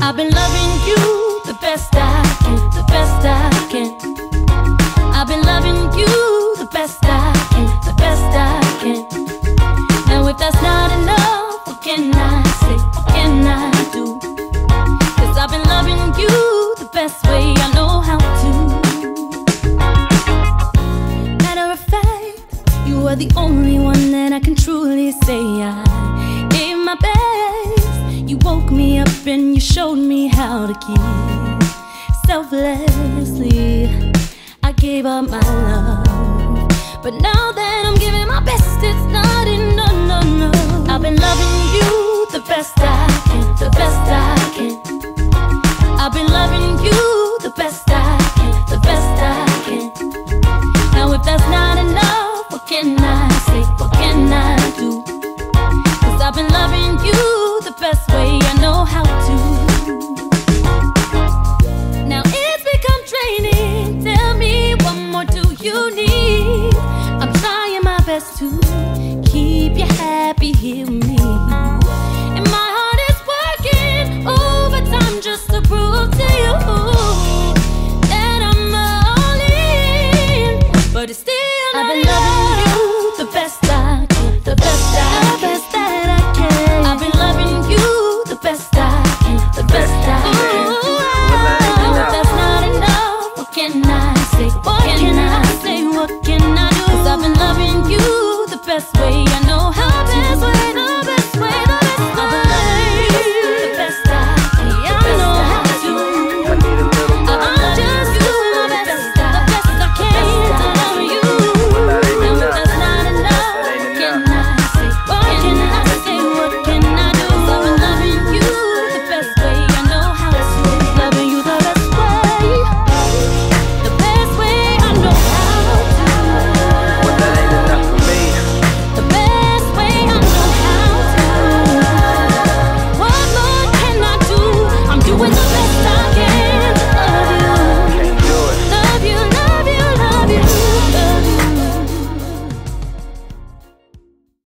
I've been loving you the best I can, the best I can. I've been loving you the best I can, the best I can. Now if that's not enough, what can I say, what can I do? 'Cause I've been loving you the best way I know how to. Matter of fact, you are the only one that I can truly say I gave my best. You woke me up and you showed me how to keep selflessly. I gave up my love, but now that I'm giving my best, it's not enough, no, no. I've been loving you the best I can, the best I can. I've been loving you the best I can, the best I can. Now if that's not enough, what can I say, what can I do? 'Cause I've been loving you the best way I know how to. Now it's become draining. Tell me, what more do you need? I'm trying my best to keep you happy here with me, and my heart is working overtime just to prove to you that I'm all in. But it's still I've been loving you the best I can, the best I can. I've been loving you the best I can, the best I can. Now if that's not enough, what can I say, what can I say, what can I do? 'Cause I've been loving you the best way